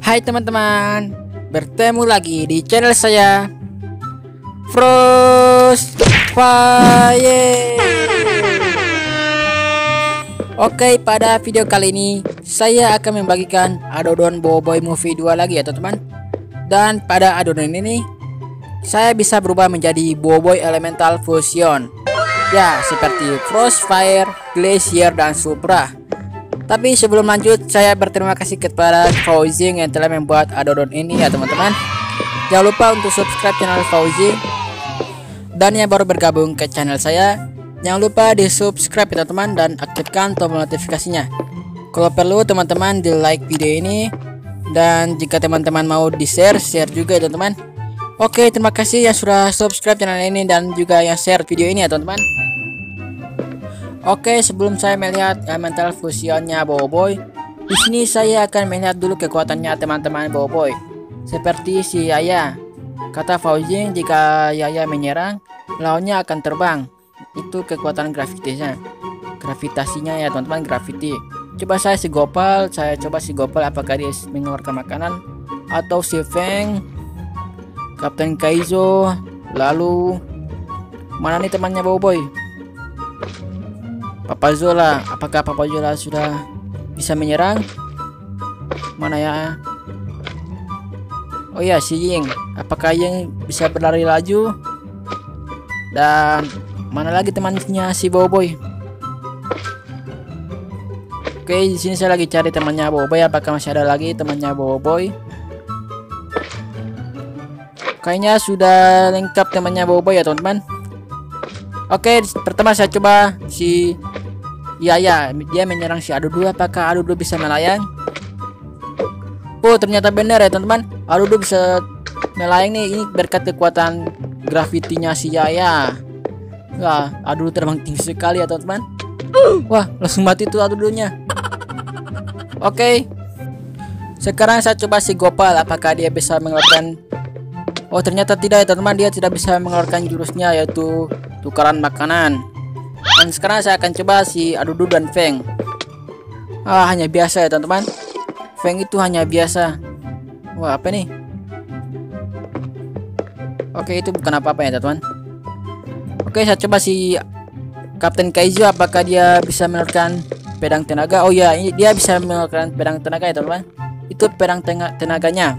Hai teman-teman, bertemu lagi di channel saya Frostfire. Oke, pada video kali ini saya akan membagikan adonan Boboiboy Movie 2 lagi ya teman-teman. Dan pada adonan ini saya bisa berubah menjadi Boboiboy Elemental Fusion. Ya, seperti Frostfire, Glacier, dan Supra. Tapi sebelum lanjut, saya berterima kasih kepada Fauzing yang telah membuat adonan ini ya teman-teman. Jangan lupa untuk subscribe channel Fauzing. Dan yang baru bergabung ke channel saya, jangan lupa di subscribe ya teman-teman dan aktifkan tombol notifikasinya. Kalau perlu teman-teman di like video ini, dan jika teman-teman mau di share juga ya teman-teman. Oke, terima kasih yang sudah subscribe channel ini dan juga yang share video ini ya teman-teman. Oke, sebelum saya melihat elemental fusionnya Boboiboy, di sini saya akan melihat dulu kekuatannya teman-teman Boboiboy. Seperti si Yaya. Kata Fauzing, jika Yaya menyerang, lawannya akan terbang. Itu kekuatan gravitasinya ya teman-teman, gravity. Coba saya si Gopal, apakah dia mengeluarkan makanan, atau si Feng, Kapten Kaizo, lalu mana nih temannya Boboiboy? Papa Zola, apakah Papa Zola sudah bisa menyerang? Mana ya? Oh ya, si Ying, apakah Ying bisa berlari laju? Dan mana lagi temannya si Boboiboy? Oke, di sini saya lagi cari temannya Boboiboy. Apakah masih ada lagi temannya Boboiboy? Kayaknya sudah lengkap temannya Boboiboy ya teman-teman. Oke, pertama saya coba si Yaya, dia menyerang si Adudu. Apakah Adudu bisa melayang? Oh, ternyata benar ya teman-teman, Adudu bisa melayang nih. Ini berkat kekuatan gravitinya si Yaya. Wah, Adudu terbang tinggi sekali ya teman-teman. Wah, langsung mati tuh Adudunya. Oke, sekarang saya coba si Gopal. Apakah dia bisa mengeluarkan? Oh, ternyata tidak ya teman-teman, dia tidak bisa mengeluarkan jurusnya, yaitu tukaran makanan. Dan sekarang saya akan coba si Adudu dan Feng. Hanya biasa ya teman-teman. Feng itu hanya biasa. Wah, apa nih? Oke, itu bukan apa-apa ya teman-teman. Oke, saya coba si Kapten Kaizo. Apakah dia bisa mengeluarkan pedang tenaga? Oh ya, ini dia bisa mengeluarkan pedang tenaga ya teman-teman. Itu pedang tenaganya.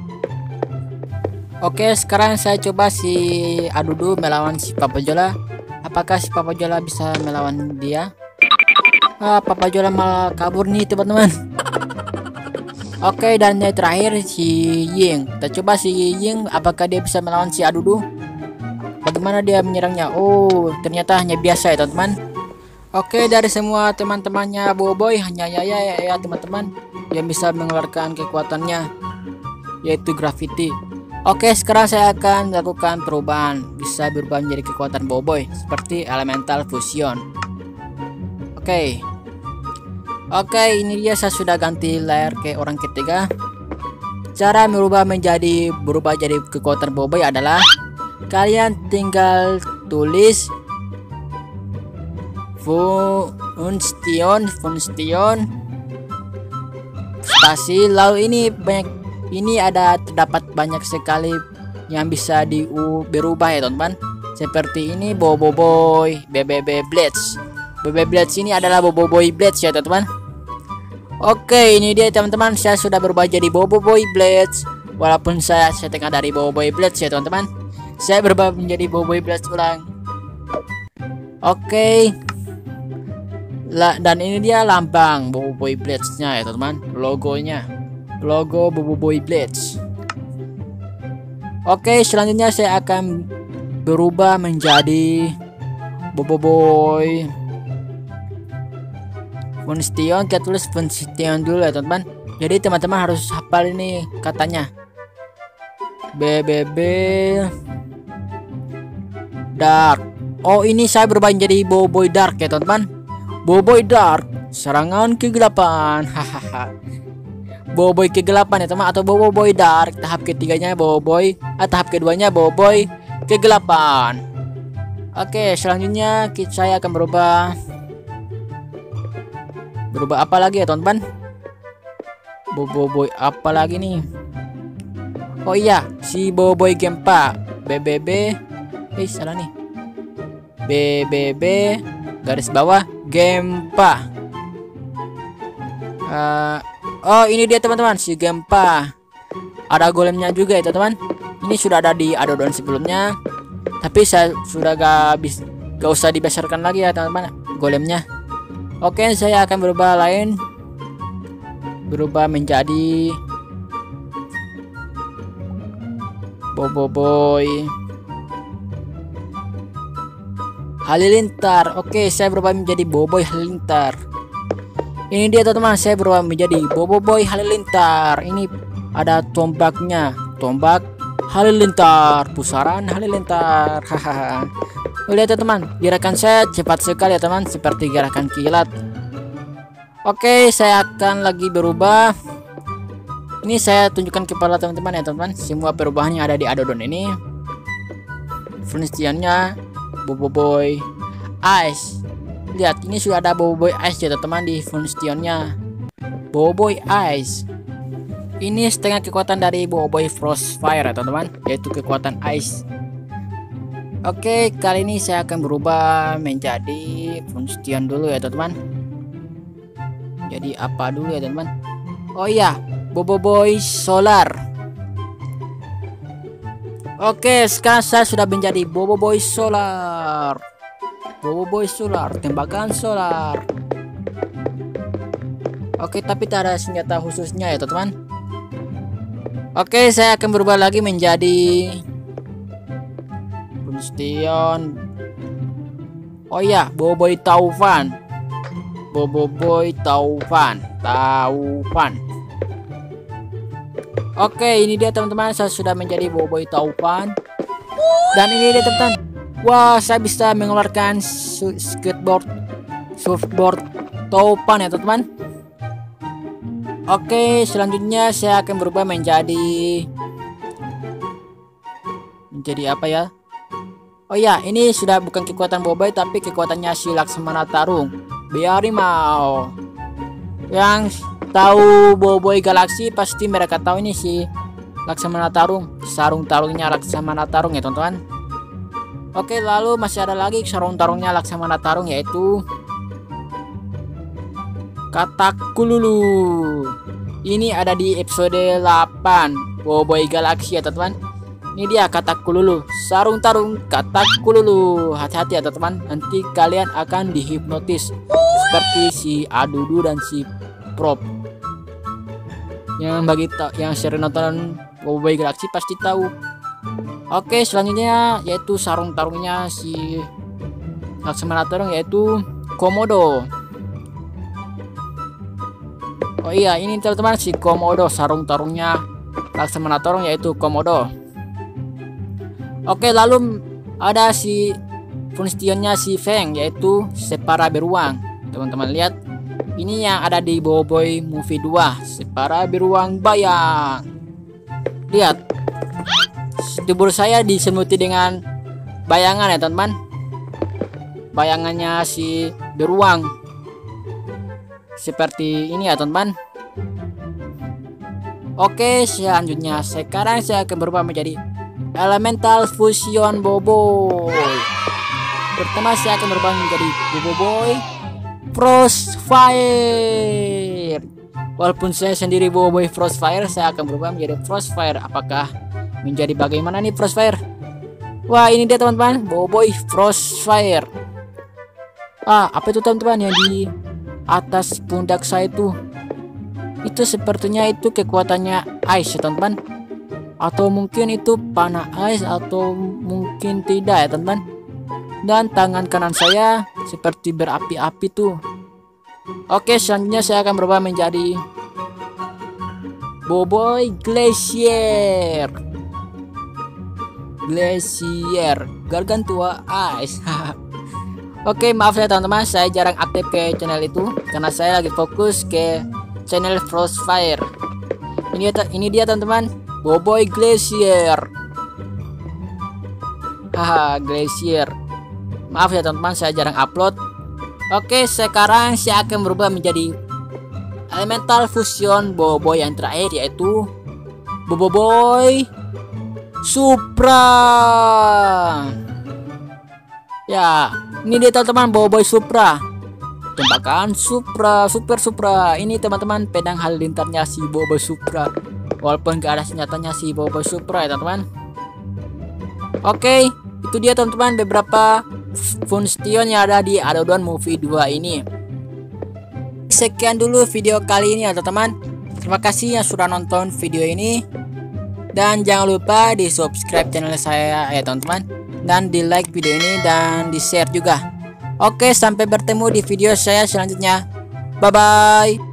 Oke, sekarang saya coba si Adudu melawan si Papa Zola. Apakah si Papa Zola bisa melawan dia? Papa Zola malah kabur nih teman-teman. Oke, dan yang terakhir si Ying. Kita coba si Ying, apakah dia bisa melawan si Adudu? Bagaimana dia menyerangnya? Oh, ternyata hanya biasa ya teman-teman. Oke, dari semua teman-temannya Boboiboy, hanya Yaya ya teman-teman yang bisa mengeluarkan kekuatannya, yaitu gravity. Oke, sekarang saya akan melakukan perubahan. Bisa berubah menjadi kekuatan Boboiboy seperti elemental fusion. Oke, ini dia, saya sudah ganti layar ke orang ketiga. Cara berubah jadi kekuatan Boboiboy adalah kalian tinggal tulis Funstion spasi, lalu ini terdapat banyak sekali yang bisa berubah ya teman-teman. Seperti ini Boboiboy BBB Blitz. BBB Blitz ini adalah Boboiboy Blitz ya teman-teman. Oke, ini dia teman-teman, saya sudah berubah jadi Boboiboy Blitz. Walaupun saya setengah dari Boboiboy Blitz ya teman-teman, saya berubah menjadi Boboiboy Blitz ulang. Oke, dan ini dia lambang Boboiboy Blitz-nya ya teman-teman, logo Boboiboy Blitz. Oke, selanjutnya saya akan berubah menjadi Boboiboy Funstion. Kita tulis Funstion dulu ya teman-teman. Jadi teman-teman harus hafal ini katanya. BBB Dark. Oh, ini saya berubah menjadi Boboiboy Dark ya teman-teman. Boboiboy Dark, serangan kegelapan. Hahaha. Boboiboy kegelapan ya teman, atau Boboiboy Dark. Tahap ketiganya Boboiboy, tahap keduanya Boboiboy kegelapan. Oke, selanjutnya saya akan berubah apa lagi ya teman-teman? Boboiboy apa lagi nih? Oh iya, si Boboiboy Gempa. BBB. Salah nih. BBB garis bawah Gempa. Oh ini dia teman-teman, si Gempa. Ada golemnya juga ya teman-teman. Ini sudah ada di Adodon sebelumnya, tapi saya sudah gak usah dibesarkan lagi ya teman-teman golemnya. Oke, saya akan berubah menjadi Boboiboy Halilintar. Oke, saya berubah menjadi Boboiboy Halilintar. Ini dia teman-teman, saya berubah menjadi Boboiboy Halilintar. Ini ada tombaknya, tombak Halilintar, pusaran Halilintar. Hahaha. Lihat teman, gerakan saya cepat sekali ya teman, seperti gerakan kilat. Oke, saya akan lagi berubah. Ini saya tunjukkan kepala teman-teman ya teman. Semua perubahannya ada di Adodon ini. Fungsinya Boboiboy Ice. Lihat, ini sudah ada Boboiboy Ice ya teman-teman di fungsinya. Boboiboy Ice. Ini setengah kekuatan dari Boboiboy Frostfire ya teman-teman, yaitu kekuatan Ice. Oke, kali ini saya akan berubah menjadi Funstion dulu ya teman-teman. Jadi apa dulu ya teman-teman? Oh iya, Boboiboy Solar. Oke, sekarang saya sudah menjadi Boboiboy Solar. Boboiboy Solar, tembakan solar. Oke, tapi tak ada senjata khususnya ya teman-teman. Oke, saya akan berubah lagi menjadi Funstion. Oh iya, Boboiboy Taufan. Boboiboy Taufan. Oke, ini dia teman-teman, saya sudah menjadi Boboiboy Taufan. Dan ini dia teman-teman. Wah, saya bisa mengeluarkan surfboard Taufan ya teman-teman. Oke, selanjutnya saya akan berubah menjadi apa ya? Oh ya, ini sudah bukan kekuatan Boboiboy tapi kekuatannya si Laksamana Tarung. Biarimau. Yang tahu Boboiboy Galaksi pasti mereka tahu ini si Laksamana Tarung, sarung tarungnya Laksamana Tarung ya teman-teman. Oke, lalu masih ada lagi sarung tarungnya Laksamana Tarung, yaitu Katakululu. Ini ada di episode 8 Boboiboy Galaksi ya teman-teman. Ini dia Katakululu, sarung tarung Katakululu. Hati-hati ya teman-teman, nanti kalian akan dihipnotis seperti si Adudu dan si Prop. Yang sering nonton Boboiboy Galaksi pasti tahu. Oke, selanjutnya yaitu sarung tarungnya si Laksamana Tarung, yaitu Komodo. Oh iya, ini teman-teman si Komodo, sarung tarungnya Laksamana Tarung yaitu Komodo. Oke, lalu ada si Funstionnya si Feng, yaitu Separa Beruang. Teman-teman lihat, ini yang ada di Boboiboy Movie 2, Separa Beruang Bayang. Lihat, tubuh saya diselimuti dengan bayangan ya teman-teman. Bayangannya si beruang seperti ini ya teman-teman. Oke, selanjutnya sekarang saya akan berubah menjadi Elemental Fusion Boboiboy. Pertama saya akan berubah menjadi Boboiboy Frostfire. Walaupun saya sendiri Boboiboy Frostfire, saya akan berubah menjadi Frostfire. Apakah menjadi bagaimana nih Frostfire? Wah, ini dia teman-teman, Boboiboy Frostfire. Apa itu teman-teman yang di atas pundak saya itu? Itu sepertinya itu kekuatannya ice ya teman-teman. Atau mungkin itu panah ice, atau mungkin tidak ya teman-teman. Dan tangan kanan saya seperti berapi-api tuh. Oke, selanjutnya saya akan berubah menjadi Boboiboy Glacier. Gargantua Ice. Oke, maaf ya teman-teman, saya jarang aktif ke channel itu karena saya lagi fokus ke channel Frostfire. Ini dia teman-teman, Boboiboy Glacier. Glacier. Maaf ya teman-teman, saya jarang upload. Oke, sekarang saya akan berubah menjadi elemental fusion Boboiboy yang terakhir, yaitu Boboiboy Supra. Ya, ini dia teman-teman, Boboiboy Supra. Tembakan Supra, Super Supra. Ini teman-teman pedang halilintarnya si Boboiboy Supra. Walaupun gak ada senjatanya si Boboiboy Supra ya teman-teman. Oke, itu dia teman-teman beberapa function yang ada di Adodon Movie 2 ini. Sekian dulu video kali ini ya teman-teman. Terima kasih yang sudah nonton video ini. Dan jangan lupa di subscribe channel saya ya teman-teman. Dan di like video ini dan di share juga. Oke, sampai bertemu di video saya selanjutnya. Bye bye.